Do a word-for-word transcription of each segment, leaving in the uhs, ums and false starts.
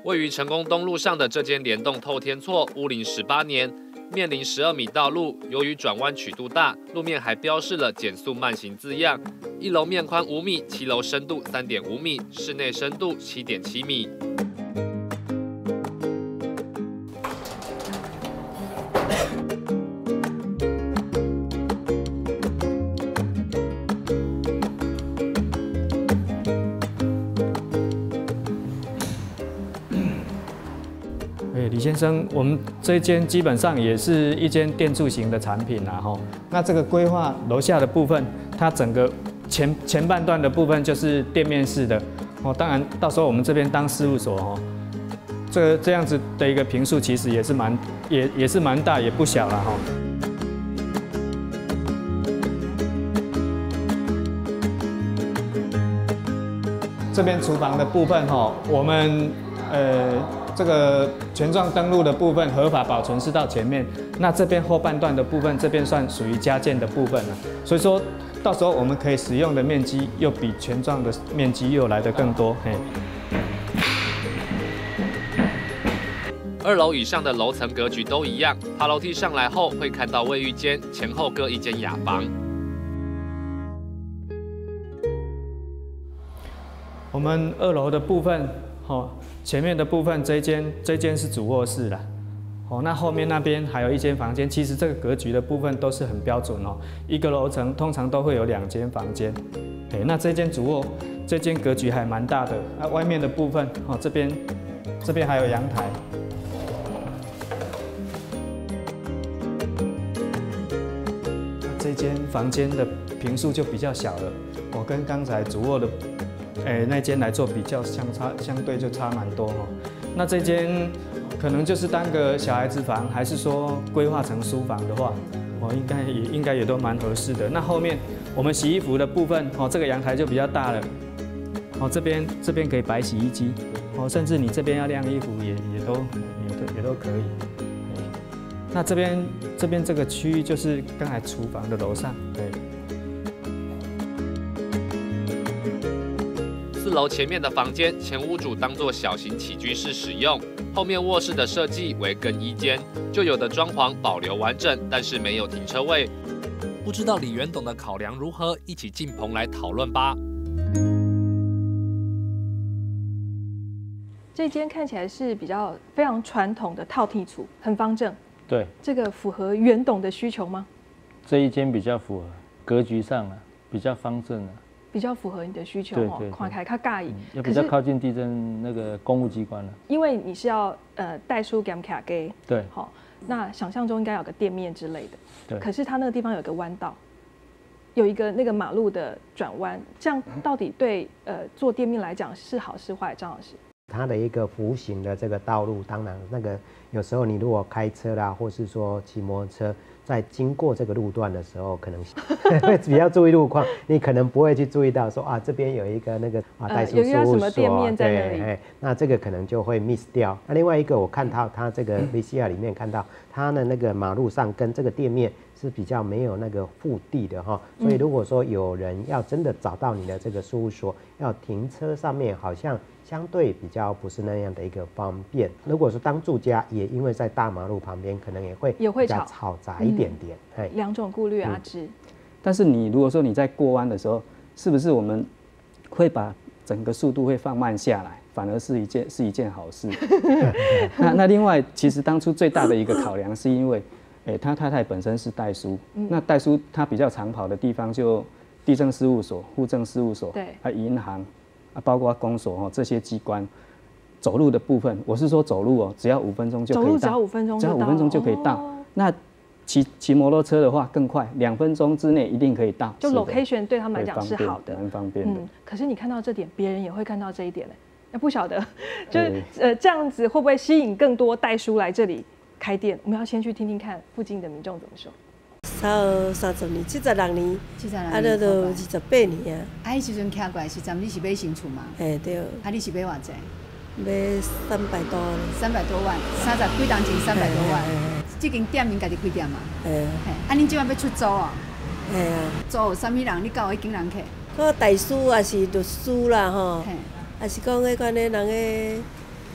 位于成功东路上的这间联动透天厝，屋龄十八年，面临十二米道路，由于转弯曲度大，路面还标示了减速慢行字样。一楼面宽五米，七楼深度三点五米，室内深度七点七米。 李先生，我们这一间基本上也是一间店住型的产品啦，哈。那这个规划楼下的部分，它整个前前半段的部分就是店面式的，哦，当然到时候我们这边当事务所，哈，这这样子的一个坪数其实也是蛮也也是蛮大，也不小了，哈。这边厨房的部分，哈，我们呃。这个权状登录的部分合法保存是到前面，那这边后半段的部分，这边算属于加建的部分了。所以说到时候我们可以使用的面积又比权状的面积又来得更多。嘿。 二楼以上的楼层格局都一样，爬楼梯上来后会看到卫浴间，前后各一间雅房。 我们二楼的部分，哦。前面的部分这一间，这一间是主卧室啦，哦，那后面那边还有一间房间。其实这个格局的部分都是很标准哦，一个楼层通常都会有两间房间。哎，那这间主卧，这间格局还蛮大的。那、啊、外面的部分，哦，这边这边还有阳台。那这间房间的坪数就比较小了，我跟刚才主卧的。哎，那间来做比较，相差相对就差蛮多哈。那这间可能就是当个小孩子房，还是说规划成书房的话，哦，应该也应该也都蛮合适的。那后面我们洗衣服的部分，哦，这个阳台就比较大了，哦，这边这边可以摆洗衣机，哦，甚至你这边要晾衣服也也都也都也都可以。那这边这边这个区域就是刚才厨房的楼上，对。 四楼前面的房间，前屋主当作小型起居室使用。后面卧室的设计为更衣间，旧有的装潢保留完整，但是没有停车位。不知道李元董的考量如何？一起进棚来讨论吧。 这间看起来是比较非常传统的套屉厝，很方正。 对， 这个符合元董的需求吗？ 这一间比较符合格局上啊，比较方正啊。 比较符合你的需求哦，看起来较介意， 也比较靠近地震那个公务机关了。 因为你是要呃代书给卡给， 对， 好，那想象中应该有个店面之类的， 对。 可是它那个地方有个弯道，有一个那个马路的转弯，这样到底对呃做店面来讲是好是坏？张老师， 它的一个弧形的这个道路，当然那个有时候你如果开车啦，或是说骑摩托车。在经过这个路段的时候，可能会比较注意路况，你可能不会去注意到说啊，这边有一个那个啊代书事务所，对，哎，那这个可能就会 miss 掉。那另外一个，我看到它这个 V C R 里面看到它的那个马路上跟这个店面是比较没有那个腹地的哈，所以如果说有人要真的找到你的这个事务所，要停车上面好像。相对比较不是那样的一个方便。如果说当住家，也因为在大马路旁边，可能也会也会比较嘈杂一点点。 嗯、两种顾虑啊，之、嗯。 但是你如果说你在过弯的时候，是不是我们会把整个速度会放慢下来，反而是一件是一件好事？那那另外，其实当初最大的一个考量是因为，哎、欸，他太太本身是代书，嗯、那代书他比较常跑的地方就地政事务所、户政事务所， 对， 啊银行。啊，包括公所哦，这些机关走路的部分，我是说走路哦，只要五分钟就可以到。 走路只要五分钟， 只要五分钟就可以到。哦、那骑骑摩托车的话更快，两分钟之内一定可以到。 就 location 对他们来讲是好的， 蛮方便的。嗯， 可是你看到这点，别人也会看到这一点嘞。那不晓得，就是呃这样子会不会吸引更多代书来这里开店？我们要先去听听看附近的民众怎么说。 超三十年，七十六年， 七十六年， 啊，那都二十八年啊。 啊，迄时阵徛过来时阵，你是买新厝嘛？ 嘿，对。 啊，你是买偌济？ 买三百多。 三百多万，三十几当前三百多万。这间店面家己开店嘛？ 嘿。 嘿，啊，恁即摆要出租哦？ 嘿啊。 租有啥物人？你教我经人客？ 我代书也是律师啦吼，也是讲迄款的人个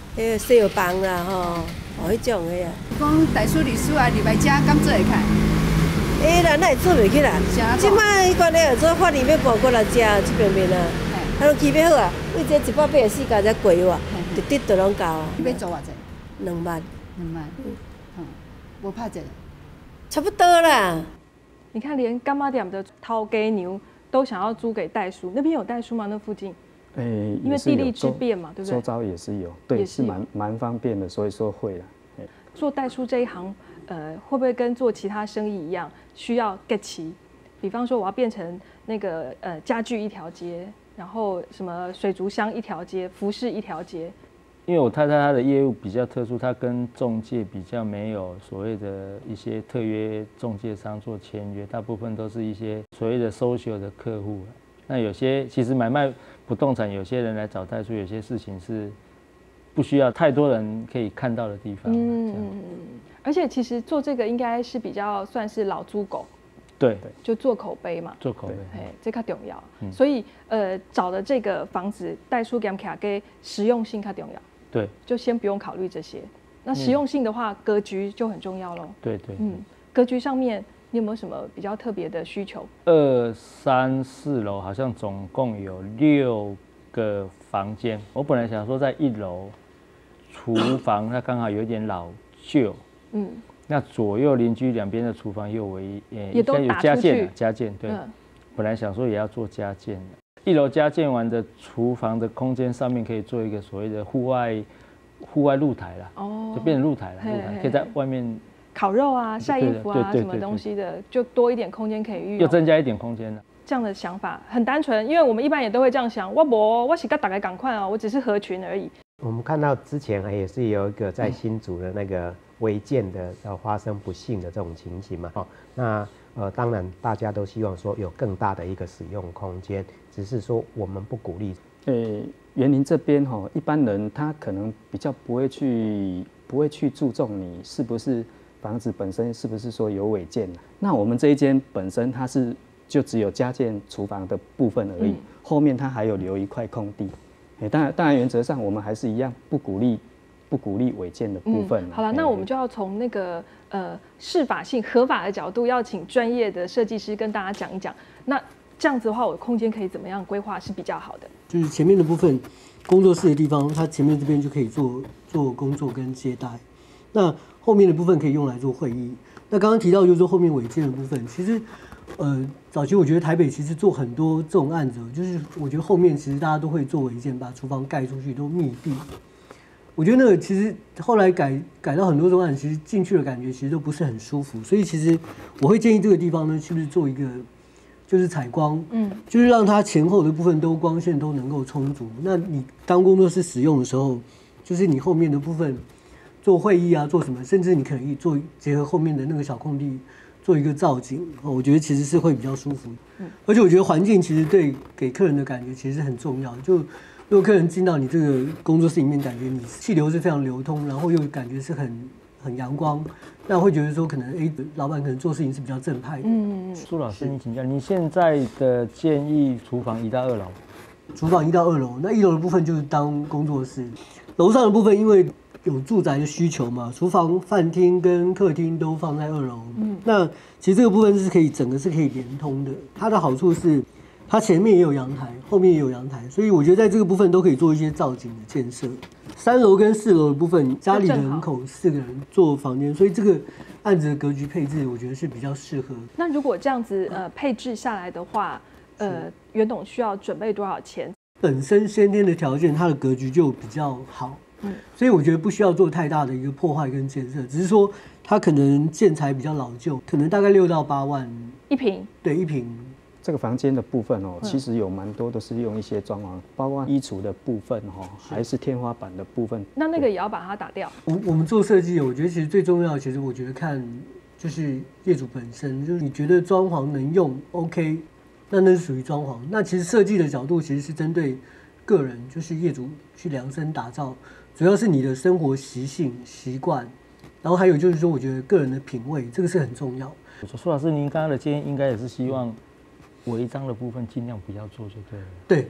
迄个小房啦吼，哦，迄种的啊。 讲大叔、律师啊，入来遮敢做会开？ 哎，咱哪会做袂起来？即摆迄款咧做法院要搬过来遮这边面啊，啊，拢起要好啊，为这一百八十四家才贵哇，直直都拢够啊。 你要做偌济？ 两万。 两万。嗯，无拍者。 差不多啦。 你看，连干妈店的掏鸡牛都想要租给代书，那边有代书吗？那附近？ 诶， 因为地利之便嘛，对不对？ 周遭也是有，对，是蛮蛮方便的，所以说会啦。 做代书这一行，呃，会不会跟做其他生意一样，需要 get 齐？比方说，我要变成那个呃家具一条街，然后什么水族箱一条街，服饰一条街。 因为我太太她的业务比较特殊，她跟仲介比较没有所谓的一些特约仲介商做签约，大部分都是一些所谓的 social 的客户。那有些其实买卖不动产，有些人来找代书，有些事情是不需要太多人可以看到的地方。嗯， 而且其实做这个应该是比较算是老猪狗。 对， 就做口碑嘛， 做口碑， 哎，这较重要。嗯、所以呃，找的这个房子代书给卡给实用性较重要。 对， 就先不用考虑这些。那实用性的话，嗯、格局就很重要咯。 对对， 嗯，格局上面你有没有什么比较特别的需求？ 二三四楼好像总共有六个房间，我本来想说在一楼厨房，它刚好有点老旧。嗯。那左右邻居两边的厨房又为呃， 也都有加建了，加建对。嗯、本来想说也要做加建的，一楼加建完的厨房的空间上面可以做一个所谓的户外户外露台啦，哦，就变成露台了，露台可以在外面烤肉啊、晒衣服啊什么东西的，就多一点空间可以运用， 又增加一点空间了。 这样的想法很单纯，因为我们一般也都会这样想，我不，我是跟大家赶快哦，我只是合群而已。 我们看到之前也是有一个在新竹的那个违建的要发生不幸的这种情形嘛，哦，那呃当然大家都希望说有更大的一个使用空间，只是说我们不鼓励。 呃，园林这边哈、哦，一般人他可能比较不会去不会去注重你是不是房子本身是不是说有违建。那我们这一间本身它是就只有加建厨房的部分而已，嗯、后面它还有留一块空地。哎，当然，当然，原则上我们还是一样不鼓励，不鼓励违建的部分。 嗯、好了，那我们就要从那个呃适法性、合法的角度，要请专业的设计师跟大家讲一讲。那这样子的话，我的空间可以怎么样规划是比较好的？ 就是前面的部分，工作室的地方，它前面这边就可以做做工作跟接待。那后面的部分可以用来做会议。那刚刚提到就是说后面违建的部分，其实。呃，早期我觉得台北其实做很多这种案子，就是我觉得后面其实大家都会做违建，把厨房盖出去都密闭。我觉得那个其实后来改改到很多种案子，其实进去的感觉其实都不是很舒服。所以其实我会建议这个地方呢，是不是做一个就是采光，嗯，就是让它前后的部分都光线都能够充足。那你当工作室使用的时候，就是你后面的部分做会议啊，做什么，甚至你可以做结合后面的那个小空地。做一个造景，我觉得其实是会比较舒服。嗯，而且我觉得环境其实对给客人的感觉其实很重要。就如果客人进到你这个工作室里面，感觉你气流是非常流通，然后又感觉是很很阳光，那会觉得说可能哎、欸，老板可能做事情是比较正派的。嗯嗯。苏老师，你请教，你现在的建议厨房移到二楼？ 厨房移到二楼，那一楼的部分就是当工作室，楼上的部分因为。有住宅的需求嘛？厨房、饭厅跟客厅都放在二楼。嗯，那其实这个部分是可以整个是可以连通的。它的好处是，它前面也有阳台，后面也有阳台，所以我觉得在这个部分都可以做一些造景的建设。三楼跟四楼的部分，家里的人口四个人做房间，所以这个案子的格局配置，我觉得是比较适合。 那如果这样子呃配置下来的话，呃，袁董需要准备多少钱？ 本身先天的条件，它的格局就比较好。嗯，所以我觉得不需要做太大的一个破坏跟建设，只是说它可能建材比较老旧，可能大概六到八万一坪。 对，一坪。 这个房间的部分哦，嗯、其实有蛮多都是用一些装潢，包括衣橱的部分哈，还是天花板的部分。 那那个也要把它打掉。 我我们做设计，我觉得其实最重要，其实我觉得看就是业主本身，就是你觉得装潢能用 OK， 那那是属于装潢。那其实设计的角度其实是针对个人，就是业主去量身打造。主要是你的生活习性、习惯，然后还有就是说，我觉得个人的品味，这个是很重要。 苏老师，您刚刚的建议应该也是希望违章的部分尽量不要做就对了。 对，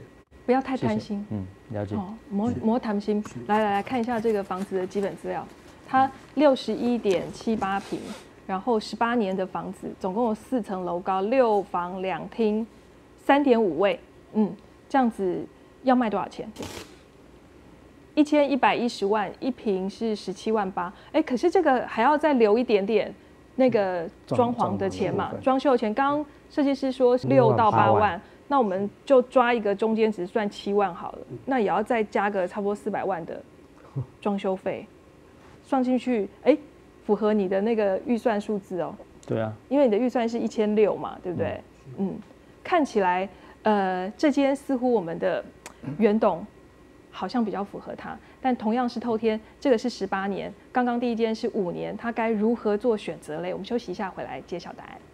不要太贪谢谢心。 嗯，了解。 哦，莫莫贪心。来来来看一下这个房子的基本资料，它六十一点七八平，然后十八年的房子，总共有四层楼高，六房两厅，三点五卫。嗯，这样子要卖多少钱？一千一百一十万，一平是十七万八。哎，可是这个还要再留一点点那个装潢的钱嘛，装修钱。刚刚设计师说六到八万，那我们就抓一个中间值算七万好了，那也要再加个差不多四百万的装修费，算进去，哎，符合你的那个预算数字哦。 对啊， 因为你的预算是一千六嘛，对不对？嗯，看起来呃这间似乎我们的袁董好像比较符合它，但同样是透天，这个是十八年，刚刚第一间是五年，它该如何做选择嘞？我们休息一下，回来揭晓答案。